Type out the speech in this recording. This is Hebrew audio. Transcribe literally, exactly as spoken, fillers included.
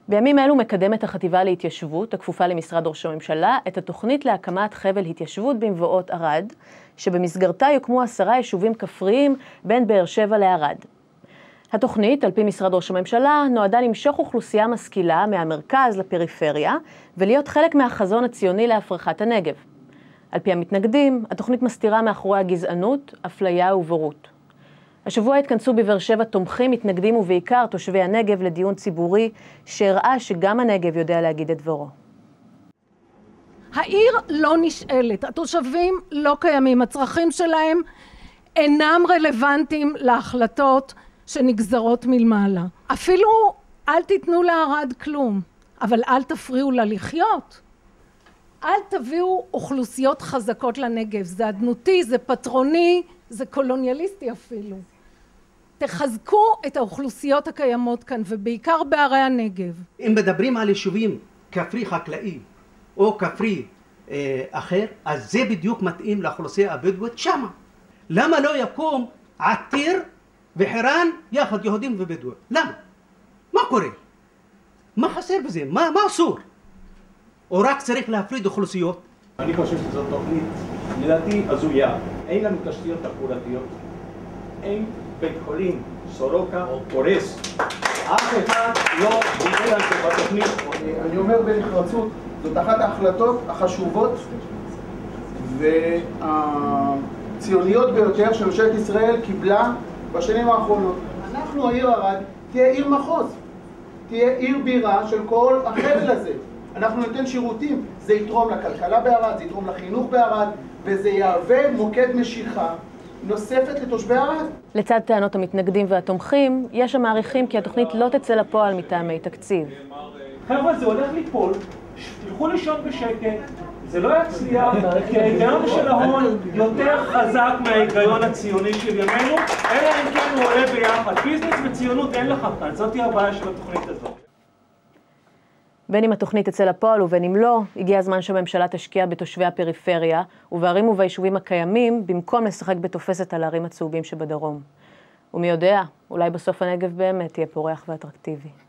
בימים אלו מקדמת החטיבה להתיישבות, הכפופה למשרד ראש הממשלה, את התוכנית להקמת חבל התיישבות במבואות ערד, שבמסגרתה יוקמו עשרה יישובים כפריים בין באר שבע לערד. התוכנית, על פי משרד ראש הממשלה, נועדה למשוך אוכלוסייה משכילה מהמרכז לפריפריה, ולהיות חלק מהחזון הציוני להפרחת הנגב. על פי המתנגדים, התוכנית מסתירה מאחורי הגזענות, אפליה ובורות. השבוע התכנסו בבאר שבע תומכים, מתנגדים ובעיקר תושבי הנגב לדיון ציבורי שהראה שגם הנגב יודע להגיד את דברו. העיר לא נשאלת, התושבים לא קיימים, הצרכים שלהם אינם רלוונטיים להחלטות שנגזרות מלמעלה. אפילו אל תיתנו לערד כלום, אבל אל תפריעו לה לחיות. אל תביאו אוכלוסיות חזקות לנגב, זה אדנותי, זה פטרוני, זה קולוניאליסטי אפילו. תחזקו את האוכלוסיות הקיימות כאן, ובעיקר בערי הנגב. אם מדברים על יישובים כפרי חקלאי או כפרי אה, אחר, אז זה בדיוק מתאים לאוכלוסייה הבדואית שמה. למה לא יקום עתיר וחירן יחד יהודים ובדואים? למה? מה קורה? מה חסר בזה? מה, מה אסור? או רק צריך להפריד אוכלוסיות? אני חושב שזו תוכנית, לדעתי, הזויה. אין לנו תשתיות תחבורתיות, אין בית חולים סורוקה קורס. אף אחד לא דיבר על זה בתוכנית. אני אומר בנחרצות, זאת אחת ההחלטות החשובות והציוניות ביותר שממשלת ישראל קיבלה בשנים האחרונות. אנחנו, העיר ערד, תהיה עיר מחוז, תהיה עיר בירה של כל החבל הזה. אנחנו ניתן שירותים, זה יתרום לכלכלה בערד, זה יתרום לחינוך בערד, וזה יהווה מוקד משיכה נוספת לתושבי ערד. לצד טענות המתנגדים והתומכים, יש המעריכים כי התוכנית לא תצא לפועל מטעמי תקציב. חבר'ה, זה הולך ליפול, תלכו לישון בשקט, זה לא יצליח, כי ההיגיון של ההון יותר חזק מההיגיון הציוני של ימינו, אלא אם כן הוא עולה ביחד. ביזנס וציונות אין לך כאן, זאת היא הבעיה של התוכנית הזאת. בין אם התוכנית תצא לפועל ובין אם לא, הגיע הזמן שהממשלה תשקיע בתושבי הפריפריה ובערים וביישובים הקיימים, במקום לשחק בתופסת על הערים הצהובים שבדרום. ומי יודע, אולי בסוף הנגב באמת יהיה פורח ואטרקטיבי.